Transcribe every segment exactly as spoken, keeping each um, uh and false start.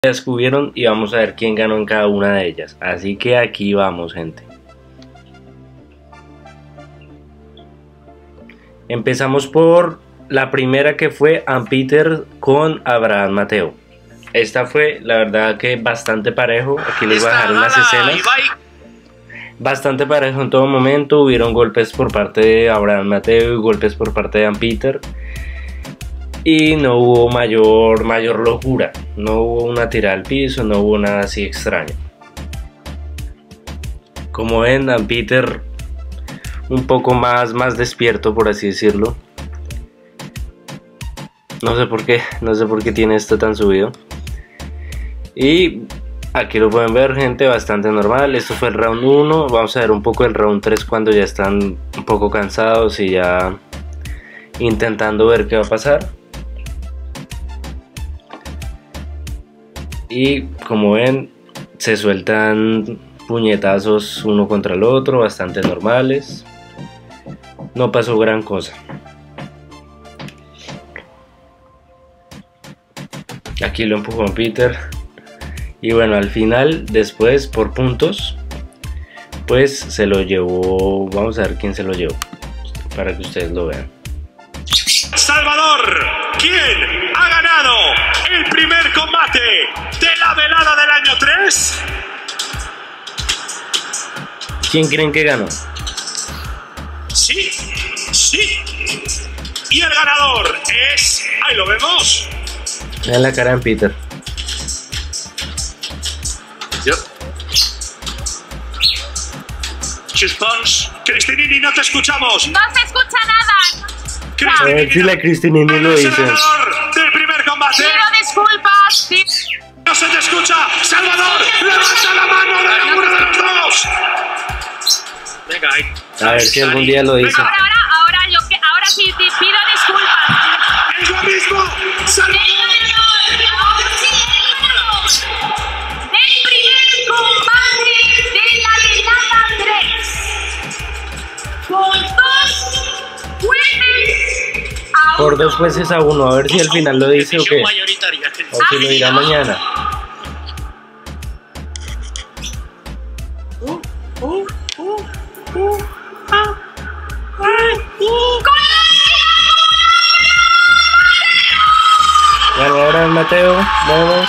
descubrieron y vamos a ver quién ganó en cada una de ellas. Así que aquí vamos, gente. Empezamos por la primera, que fue Ann Peter con Abraham Mateo. Esta fue, la verdad, que bastante parejo. Aquí les voy a dejar unas escenas. Bastante parejo en todo momento. Hubieron golpes por parte de Abraham Mateo y golpes por parte de Ann Peter. Y no hubo mayor, mayor locura. No hubo una tirada al piso, no hubo nada así extraño. Como ven, Ann Peter un poco más, más despierto, por así decirlo. No sé por qué, no sé por qué tiene esto tan subido. Y aquí lo pueden ver, gente, bastante normal. Esto fue el round uno. Vamos a ver un poco el round tres cuando ya están un poco cansados y ya intentando ver qué va a pasar. Y como ven, se sueltan puñetazos uno contra el otro, bastante normales. No pasó gran cosa. Aquí lo empujó Peter. Y bueno, al final, después por puntos, pues se lo llevó. Vamos a ver quién se lo llevó, para que ustedes lo vean. Salvador, ¿quién ha ganado el primer combate de la velada del año tres? ¿Quién creen que ganó? Sí, sí. Y el ganador es... Ahí lo vemos. Vean la cara de Peter. Yo. Chispons, Cristinini, no te escuchamos. No se escucha nada. A ver si la Cristinini lo dice. El ganador del primer combate. Pido disculpas. Sí. No se te escucha. Salvador, levanta la mano de uno de los dos. Venga, ahí. A ver si algún día lo dice. Ahora, ahora, ahora, yo que, ahora sí te pido disculpas. Es lo mismo. Salvador. El primer combate de la velada tres. Con dos jueces a uno. Por dos jueces a uno. A ver si al final lo dice o qué. O si lo dirá mañana. Bueno, ahora el Mateo, vamos.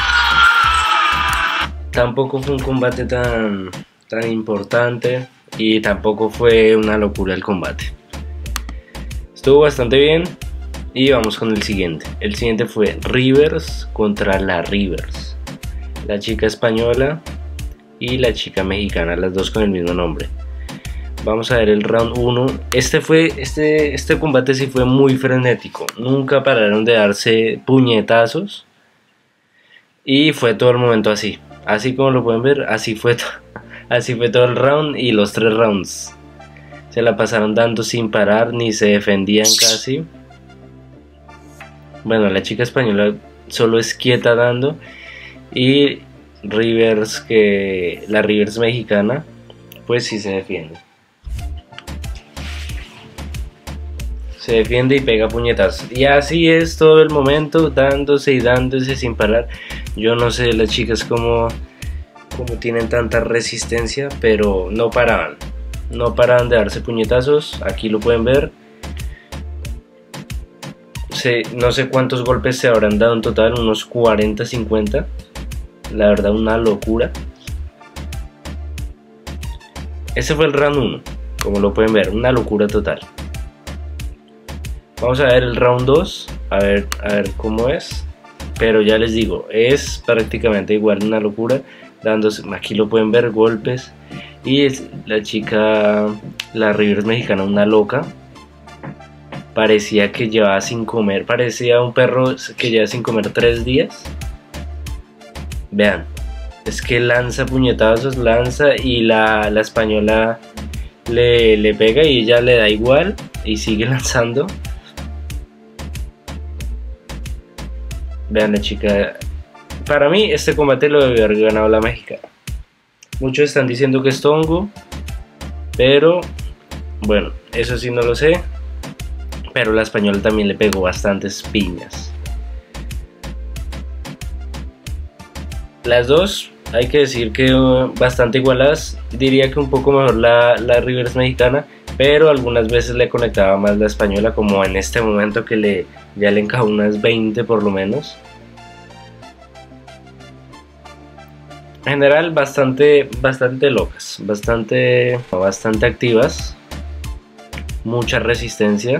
Tampoco fue un combate tan, tan importante y tampoco fue una locura el combate. Estuvo bastante bien y vamos con el siguiente. El siguiente fue Rivers contra la Rivers, la chica española y la chica mexicana, las dos con el mismo nombre. Vamos a ver el round uno. Este fue este, este combate sí fue muy frenético. Nunca pararon de darse puñetazos. Y fue todo el momento así. Así como lo pueden ver, así fue, así fue todo el round y los tres rounds. Se la pasaron dando sin parar, ni se defendían casi. Bueno, la chica española solo es quieta dando. Y Rivers, que la Rivers mexicana, pues sí se defiende. Se defiende y pega puñetazos. Y así es todo el momento, dándose y dándose sin parar. Yo no sé las chicas cómo, cómo tienen tanta resistencia, pero no paraban. No paraban de darse puñetazos. Aquí lo pueden ver. Se, no sé cuántos golpes se habrán dado en total, unos cuarenta, cincuenta. La verdad, una locura. Ese fue el round uno. Como lo pueden ver, una locura total. Vamos a ver el round dos, a ver, a ver cómo es. Pero ya les digo, es prácticamente igual, una locura. Dándose, aquí lo pueden ver, golpes. Y es la chica, la Rivers mexicana, una loca. Parecía que llevaba sin comer, parecía un perro que lleva sin comer tres días. Vean, es que lanza puñetazos, lanza y la, la española le, le pega y ella le da igual y sigue lanzando. Vean la chica. Para mí este combate lo debió haber ganado la mexicana. Muchos están diciendo que es tongo, pero bueno, eso sí no lo sé. Pero la española también le pegó bastantes piñas. Las dos, hay que decir que uh, bastante igualadas. Diría que un poco mejor la, la Rivers mexicana, pero algunas veces le conectaba más la española, como en este momento que le, ya le encajó unas veinte por lo menos. En general bastante, bastante locas, bastante, bastante activas, mucha resistencia,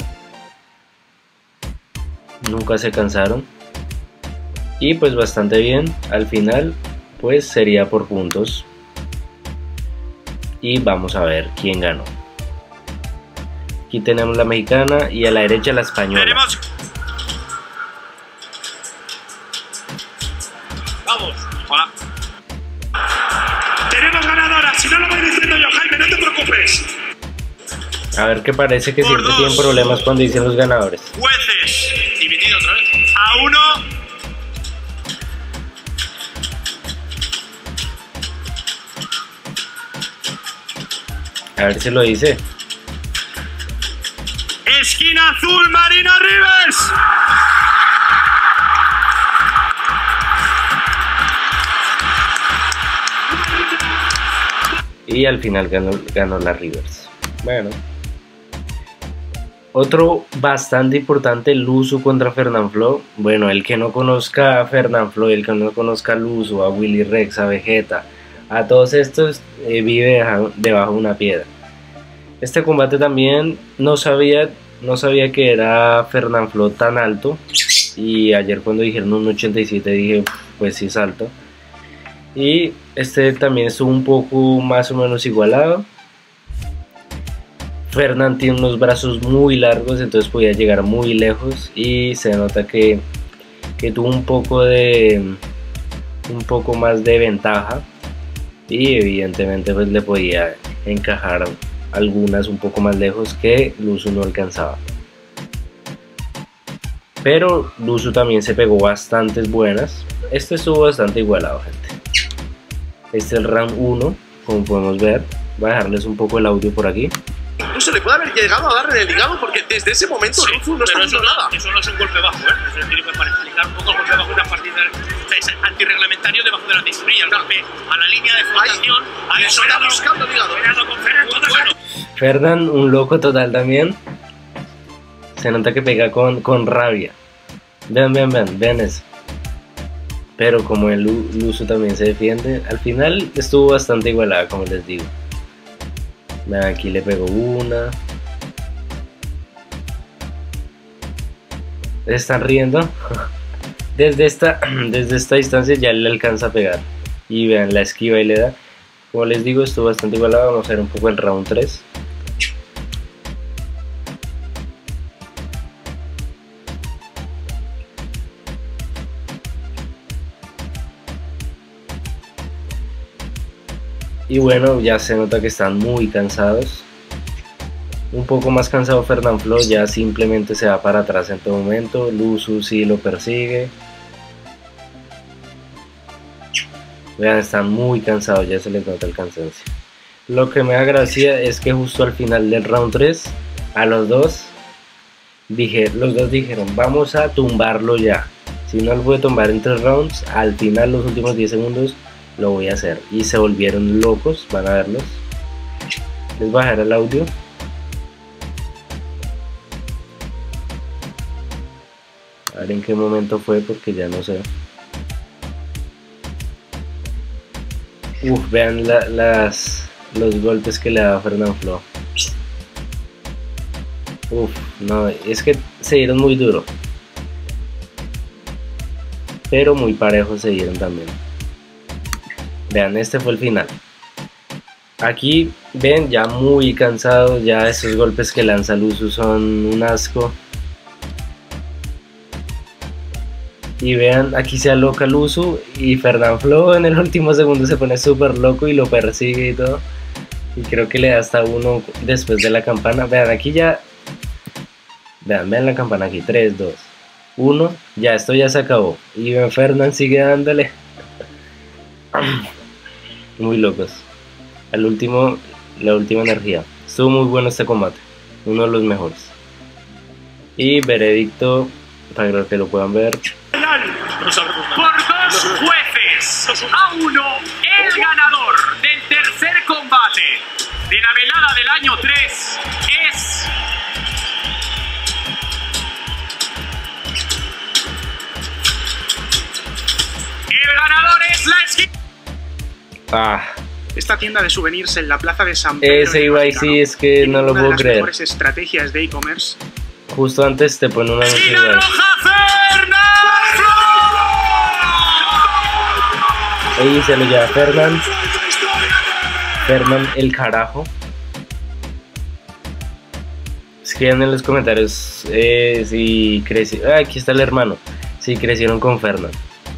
nunca se cansaron y pues bastante bien. Al final pues sería por puntos y vamos a ver quién ganó. Aquí tenemos la mexicana y a la derecha la española. Tenemos... Vamos. Hola. Tenemos ganadora. Si no lo voy diciendo yo, Jaime, no te preocupes. A ver, que parece que Por siempre dos. tienen problemas cuando dicen los ganadores. Jueces. Dividido otra vez. A uno. A ver si lo dice. Esquina azul, Marina Rivers. Y al final ganó, ganó la Rivers. Bueno. Otro bastante importante, Luzu contra Fernanfloo. Bueno, el que no conozca a Fernanfloo, el que no conozca a Luzu, a Willy Rex, a Vegeta, a todos estos, eh, vive debajo de una piedra. Este combate también no sabía, no sabía que era Fernanfloo tan alto. Y ayer cuando dijeron un ochenta y siete dije, pues sí es alto. Y este también estuvo un poco más o menos igualado. Fernand tiene unos brazos muy largos, entonces podía llegar muy lejos. Y se nota que, que tuvo un poco de un poco más de ventaja. Y evidentemente pues le podía encajar algunas un poco más lejos que Luzu no alcanzaba. Pero Luzu también se pegó bastantes buenas. Este estuvo bastante igualado, gente. Este es el round uno, como podemos ver. Voy a dejarles un poco el audio por aquí. No se le puede haber llegado a dar en el hígado porque desde ese momento Sí, Luzu no está pero eso, haciendo nada. eso no es un golpe bajo, ¿eh? Es decir, para explicar un poco el golpe bajo de una partida es antirreglamentario debajo de la cinturilla. El golpe a la línea de flotación. Ahí eso está buscando el hígado. Cuidado con Ferran, todo bueno. Fernand, un loco total también. Se nota que pega con, con rabia. Vean, vean, vean, vean eso. Pero como el Luzu también se defiende, al final estuvo bastante igualada, como les digo. Vean, aquí le pegó una. ¿Están riendo? Desde esta, desde esta distancia ya le alcanza a pegar. Y vean, la esquiva y le da. Como les digo, estuvo bastante igualado. Vamos a ver un poco el round tres. Y bueno, ya se nota que están muy cansados. Un poco más cansado Fernanfloo, ya simplemente se va para atrás en todo momento. Luzu sí lo persigue. Vean, están muy cansados, ya se les nota el cansancio. Lo que me da gracia es que justo al final del round tres, a los dos, dije, los dos dijeron, vamos a tumbarlo ya. Si no lo voy a tumbar en tres rounds, al final los últimos diez segundos lo voy a hacer. Y se volvieron locos, van a verlos. Les voy a dejar el audio. A ver en qué momento fue, porque ya no sé. Uf, vean la, las, los golpes que le da Fernanfloo. Uf, no, es que se dieron muy duro. Pero muy parejos se dieron también. Vean, este fue el final. Aquí ven ya muy cansados, ya esos golpes que lanza Luzu son un asco. Y vean, aquí se aloca Luzu y Fernanfloo en el último segundo se pone súper loco y lo persigue y todo. Y creo que le da hasta uno después de la campana. Vean, aquí ya... Vean, vean la campana aquí, tres, dos, uno. Ya, esto ya se acabó. Y Fernand sigue dándole. Muy locos. Al último, la última energía. Estuvo muy bueno este combate. Uno de los mejores. Y veredicto, para que lo puedan ver. Por dos jueces. tres a uno. El ganador del tercer combate de la velada del año tres es... El ganador es la esquina. Ah, Esta tienda de souvenirs en la plaza de San Pedro. ese en el Ibai Vaticano sí es que tiene no lo una puedo de las creer. mejores estrategias de e-commerce. Justo antes te pone una Esquina Ibai. roja, Fernando. Ahí se lo lleva Fernand. Fernand el carajo. Escriban en los comentarios eh, si crecieron. Ah, aquí está el hermano. Si crecieron con Fernand.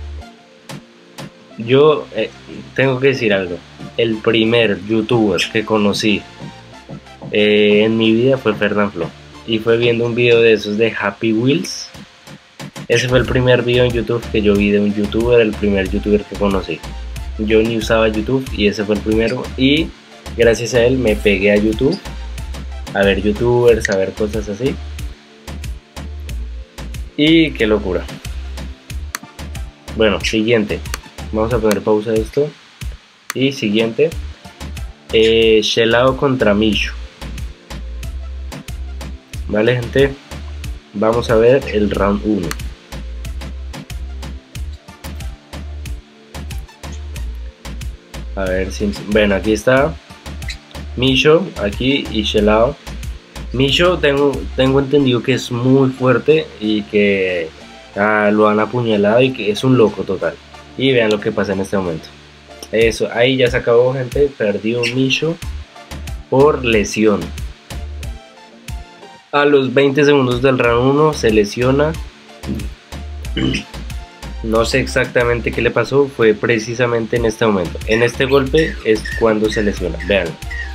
Yo eh, tengo que decir algo. El primer youtuber que conocí eh, en mi vida fue Fernand Flo. Y fue viendo un video de esos de Happy Wheels. Ese fue el primer video en YouTube que yo vi de un youtuber, el primer youtuber que conocí. Yo ni usaba YouTube y ese fue el primero. Y gracias a él me pegué a YouTube, a ver youtubers, a ver cosas así. Y qué locura. Bueno, siguiente. Vamos a poner pausa a esto. Y siguiente. Eh, Shelao contra Mishu. Vale, gente. Vamos a ver el round uno. A ver si... Bueno, aquí está Mishu, aquí, y Shelao. Mishu tengo, tengo entendido que es muy fuerte y que ah, lo han apuñalado y que es un loco total. Y vean lo que pasa en este momento. Eso, ahí ya se acabó, gente. Perdió Mishu por lesión. A los veinte segundos del round uno se lesiona. No sé exactamente qué le pasó. Fue precisamente en este momento. En este golpe es cuando se lesiona. Vean.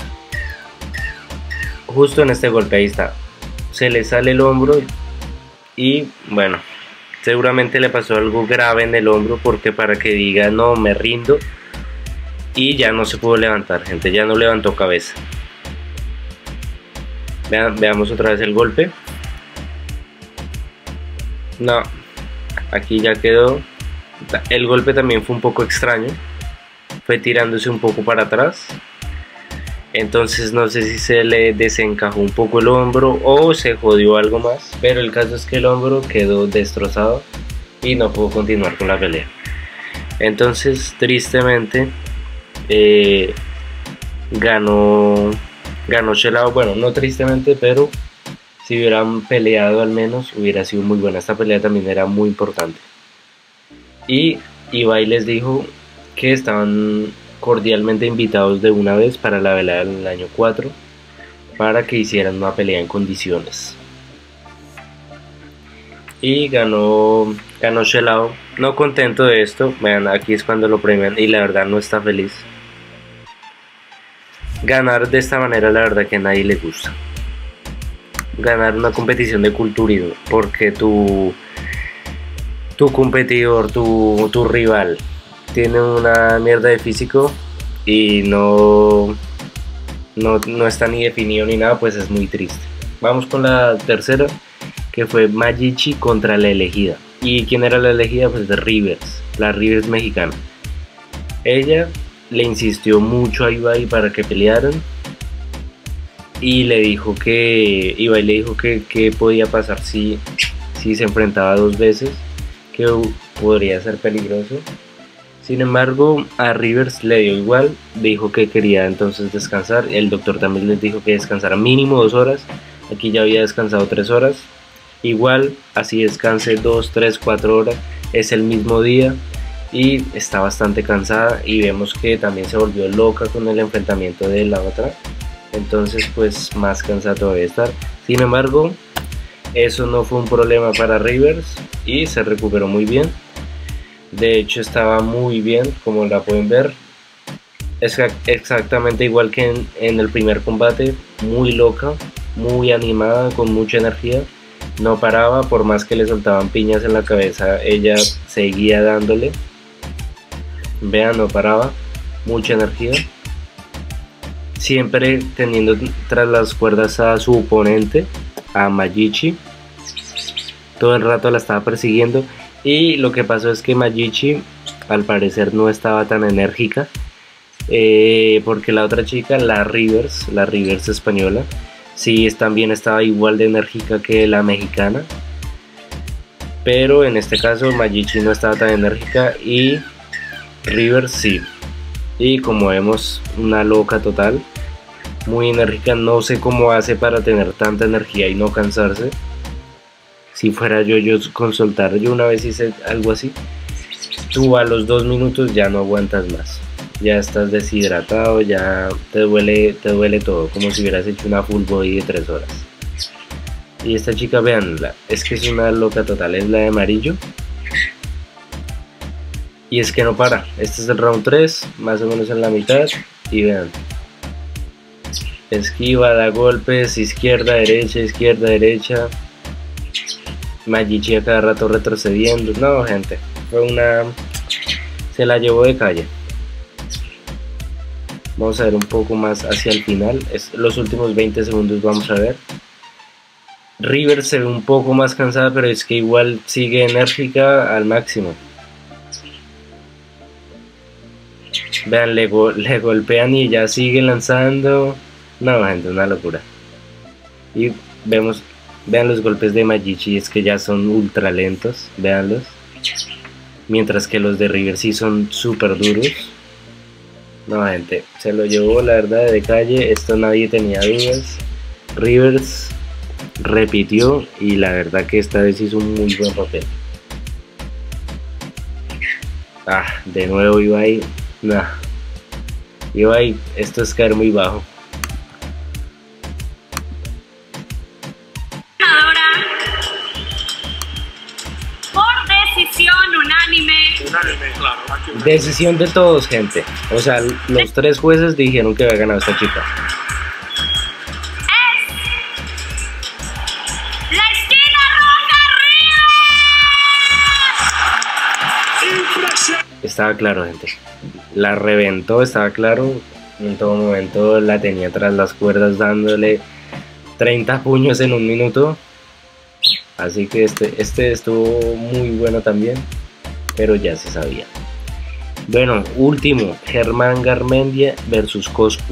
Justo en este golpe, ahí está. Se le sale el hombro. Y bueno, seguramente le pasó algo grave en el hombro. Porque para que diga no, me rindo. Y ya no se pudo levantar, gente. Ya no levantó cabeza. Vean, veamos otra vez el golpe. No, aquí ya quedó. El golpe también fue un poco extraño. Fue tirándose un poco para atrás. Entonces no sé si se le desencajó un poco el hombro o se jodió algo más. Pero el caso es que el hombro quedó destrozado y no pudo continuar con la pelea. Entonces tristemente eh, ganó... Ganó Shelao, bueno, no tristemente, pero si hubieran peleado al menos hubiera sido muy buena. Esta pelea también era muy importante. Y Ibai les dijo que estaban cordialmente invitados de una vez para la velada del año cuatro para que hicieran una pelea en condiciones. Y ganó, ganó Shelao, no contento de esto. Vean, aquí es cuando lo premian y la verdad no está feliz. Ganar de esta manera la verdad que a nadie le gusta. Ganar una competición de culturismo porque tu, tu competidor, tu, tu rival tiene una mierda de físico y no, no, no está ni definido ni nada, pues es muy triste. Vamos con la tercera, que fue Mayichi contra la elegida. ¿Y quién era la elegida? Pues de Rivers, la Rivers mexicana. Ella le insistió mucho a Ibai para que pelearan y le dijo que Ibai le dijo que, que podía pasar si, si se enfrentaba dos veces, que podría ser peligroso. Sin embargo, a Rivers le dio igual, dijo que quería entonces descansar. El doctor también les dijo que descansara mínimo dos horas. Aquí ya había descansado tres horas. Igual, así descanse dos, tres, cuatro horas, es el mismo día. Y está bastante cansada y vemos que también se volvió loca con el enfrentamiento de la otra. Entonces pues más cansada todavía estar. Sin embargo, eso no fue un problema para Rivers y se recuperó muy bien. De hecho estaba muy bien, como la pueden ver. Es exactamente igual que en, en el primer combate. Muy loca, muy animada, con mucha energía. No paraba, por más que le soltaban piñas en la cabeza, ella seguía dándole. Vean, no paraba, mucha energía, siempre teniendo tras las cuerdas a su oponente, a Mayichi. Todo el rato la estaba persiguiendo y lo que pasó es que Mayichi al parecer no estaba tan enérgica, eh, porque la otra chica, la Rivers, la Rivers española, sí también estaba igual de enérgica que la mexicana, pero en este caso Mayichi no estaba tan enérgica y Rivers sí. Y como vemos, una loca total, muy enérgica. No sé cómo hace para tener tanta energía y no cansarse. Si fuera yo, yo con soltar, yo una vez hice algo así. Tú a los dos minutos ya no aguantas más, ya estás deshidratado, ya te duele, te duele todo, como si hubieras hecho una full body de tres horas. Y esta chica, veanla, es que es una loca total, es la de amarillo. Y es que no para. Este es el round tres, más o menos en la mitad. Y vean, esquiva, da golpes, izquierda, derecha, izquierda, derecha. Mayichi a cada rato retrocediendo. No, gente, fue una... se la llevó de calle. Vamos a ver un poco más hacia el final. Es los últimos veinte segundos, vamos a ver. River se ve un poco más cansada, pero es que igual sigue enérgica al máximo. Vean, le, go le golpean y ya sigue lanzando. No, gente, una locura. Y vemos, vean los golpes de Mayichi, es que ya son ultra lentos, veanlos. Mientras que los de River sí son súper duros. No, gente, se lo llevó la verdad de calle, esto nadie tenía dudas. Rivers repitió y la verdad que esta vez hizo un muy buen papel. Ah, de nuevo Ibai. Nah, Ibai, esto es caer muy bajo. Ahora, por decisión unánime. Unánime, claro. Decisión de todos, gente. O sea, los tres jueces dijeron que había ganado esta chica. La esquina roja, River. Estaba claro, gente. La reventó, estaba claro. En todo momento la tenía tras las cuerdas dándole treinta puños en un minuto. Así que este, este estuvo muy bueno también, pero ya se sabía. Bueno, último, Germán Garmendia versus Coscu.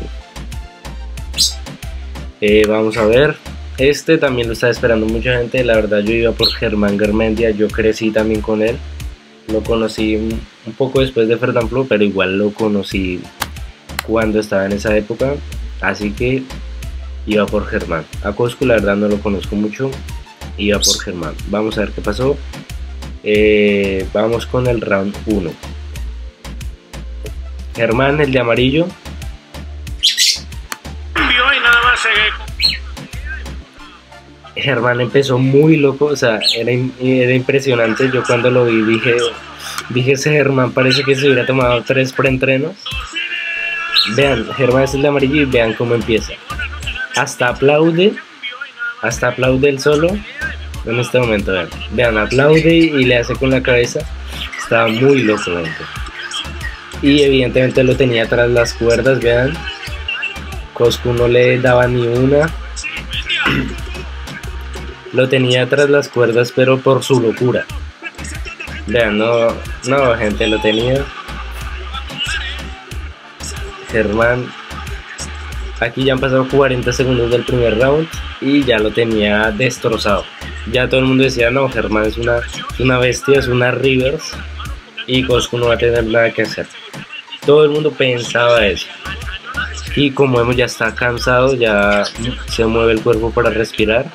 Eh, vamos a ver. Este también lo estaba esperando mucha gente. La verdad yo iba por Germán Garmendia. Yo crecí también con él. Lo conocí un poco después de Fernanfloo, pero igual lo conocí cuando estaba en esa época. Así que iba por Germán. A Coscu la verdad no lo conozco mucho. Iba por Germán. Vamos a ver qué pasó. Eh, vamos con el round uno. Germán, el de amarillo. Y nada más Germán empezó muy loco, o sea, era, era impresionante. Yo cuando lo vi dije, dije ese Germán parece que se hubiera tomado tres preentrenos. Vean, Germán es el de amarillo y vean cómo empieza. Hasta aplaude, hasta aplaude él solo. En este momento, vean, vean, aplaude y le hace con la cabeza. Estaba muy loco, gente. Y evidentemente lo tenía tras las cuerdas, vean. Coscu no le daba ni una. Lo tenía tras las cuerdas, pero por su locura. Vean, no, no, gente, lo tenía. Germán. Aquí ya han pasado cuarenta segundos del primer round y ya lo tenía destrozado. Ya todo el mundo decía, no, Germán es una, una bestia, es una Rivers y Coscu no va a tener nada que hacer. Todo el mundo pensaba eso. Y como vemos, ya está cansado, ya se mueve el cuerpo para respirar.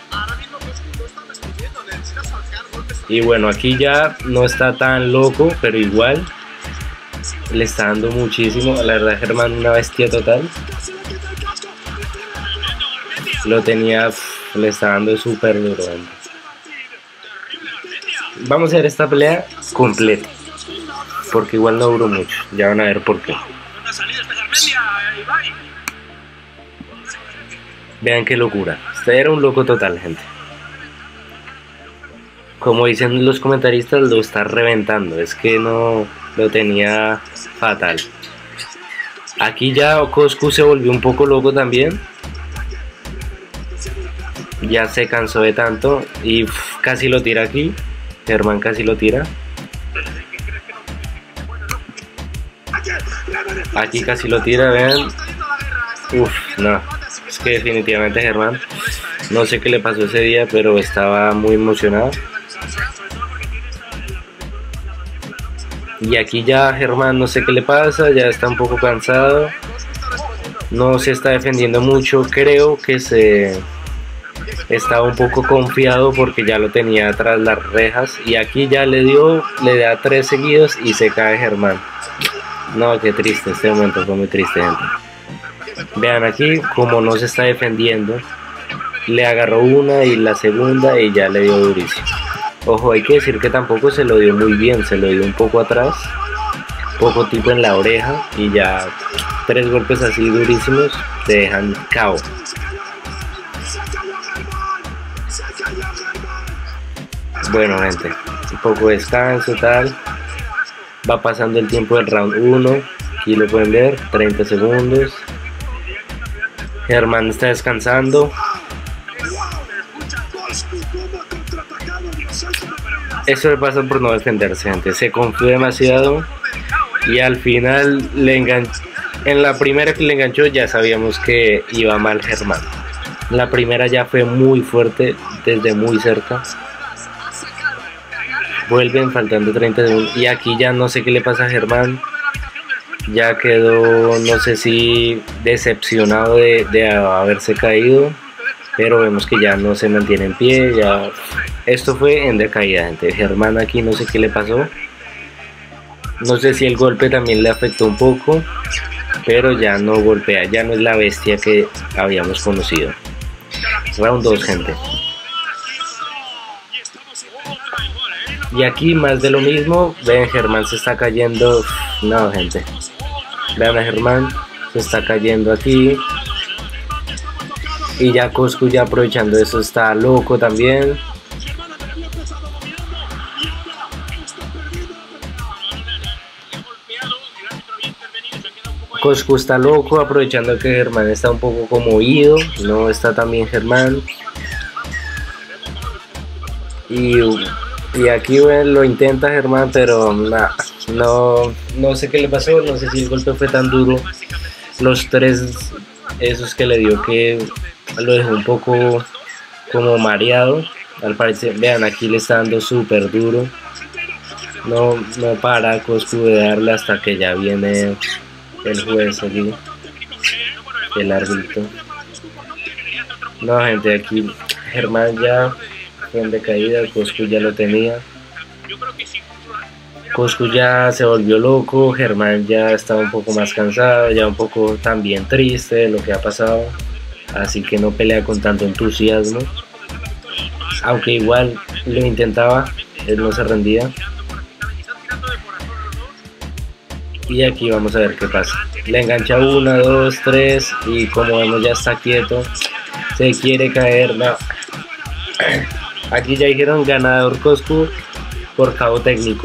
Y bueno, aquí ya no está tan loco, pero igual le está dando muchísimo. La verdad, Germán, una bestia total. Lo tenía, le está dando súper duro. Vamos a ver esta pelea completa, porque igual no duró mucho. Ya van a ver por qué. Vean qué locura. Este era un loco total, gente. Como dicen los comentaristas, lo está reventando. Es que no lo tenía fatal. Aquí ya Coscu se volvió un poco loco también. Ya se cansó de tanto y uf, casi lo tira aquí. Germán casi lo tira. Aquí casi lo tira, vean. Uf, no. Es que definitivamente Germán, no sé qué le pasó ese día, pero estaba muy emocionado. Y aquí ya Germán, no sé qué le pasa, ya está un poco cansado. No se está defendiendo mucho, creo que se estaba un poco confiado porque ya lo tenía tras las rejas. Y aquí ya le dio, le da tres seguidos y se cae Germán. No, qué triste, este momento fue muy triste, gente. Vean aquí como no se está defendiendo. Le agarró una y la segunda y ya le dio durísimo. Ojo, hay que decir que tampoco se lo dio muy bien, se lo dio un poco atrás, poco tipo en la oreja y ya tres golpes así durísimos te dejan K O. Bueno, gente, un poco de descanso, tal. Va pasando el tiempo del round uno, aquí lo pueden ver, treinta segundos. Germán está descansando. Eso le pasa por no defenderse, gente. Se confió demasiado y al final le enganchó. En la primera que le enganchó ya sabíamos que iba mal Germán. La primera ya fue muy fuerte desde muy cerca. Vuelven faltando treinta segundos y aquí ya no sé qué le pasa a Germán. Ya quedó, no sé si decepcionado de, de haberse caído, pero vemos que ya no se mantiene en pie. Ya esto fue en decaída, gente. Germán aquí no sé qué le pasó, no sé si el golpe también le afectó un poco, pero ya no golpea, ya no es la bestia que habíamos conocido. Round dos, gente. Y aquí más de lo mismo. Ven, Germán se está cayendo. No, gente, vean a Germán, se está cayendo aquí. Y ya Coscu, ya aprovechando eso, está loco también. Coscu está loco, aprovechando que Germán está un poco como oído. No está tan bien Germán. Y, y aquí bueno, lo intenta Germán, pero nada, no, no sé qué le pasó. No sé si el golpe fue tan duro. Los tres esos que le dio que lo dejó un poco como mareado. Al parecer, vean, aquí le está dando súper duro. No, no para Coscu de darle hasta que ya viene el juez aquí, el árbitro. No, gente, aquí Germán ya fue en decaída. Coscu ya lo tenía. Coscu ya se volvió loco. Germán ya estaba un poco más cansado, ya un poco también triste de lo que ha pasado, así que no pelea con tanto entusiasmo, aunque igual lo intentaba, él no se rendía. Y aquí vamos a ver qué pasa. Le engancha una, dos, tres y como vemos ya está quieto, se quiere caer. No. Aquí ya dijeron ganador Coscu por K O técnico.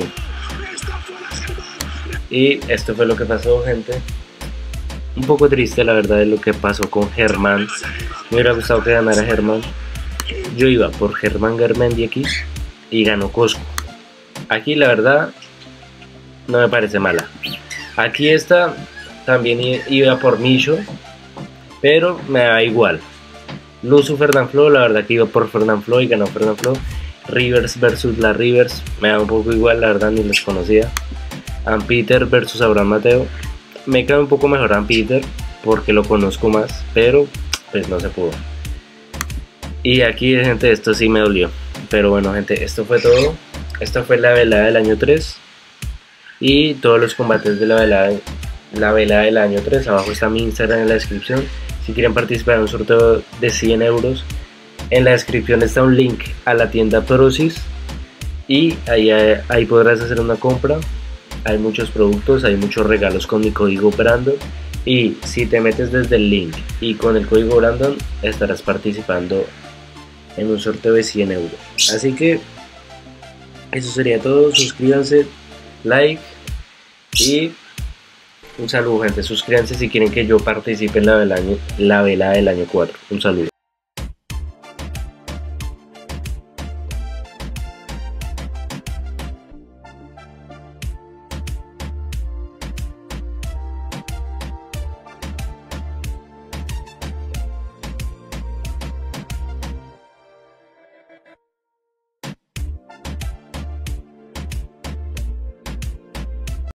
Y esto fue lo que pasó, gente. Un poco triste la verdad de lo que pasó con Germán. Me hubiera gustado que ganara Germán. Yo iba por Germán Garmendi aquí y ganó Coscu. Aquí la verdad no me parece mala. Aquí esta también iba por Micho, pero me da igual. Luzu Fernanfloo, la verdad que iba por Fernanfloo y ganó Fernanfloo. Rivers versus la Rivers, me da un poco igual, la verdad ni los conocía. Ampeter versus Abraham Mateo, me cae un poco mejor Ampeter porque lo conozco más, pero pues no se pudo. Y aquí, gente, esto sí me dolió, pero bueno, gente, esto fue todo. Esta fue la velada del año tres y todos los combates de la velada, la velada del año tres. Abajo está mi Instagram en la descripción si quieren participar en un sorteo de cien euros. En la descripción está un link a la tienda Prosis y ahí, ahí podrás hacer una compra. Hay muchos productos, hay muchos regalos con mi código Brandon, y si te metes desde el link y con el código Brandon estarás participando en un sorteo de cien euros. Así que eso sería todo. Suscríbanse, like y un saludo, gente. Suscríbanse si quieren que yo participe en la velada, la velada del año cuatro. Un saludo.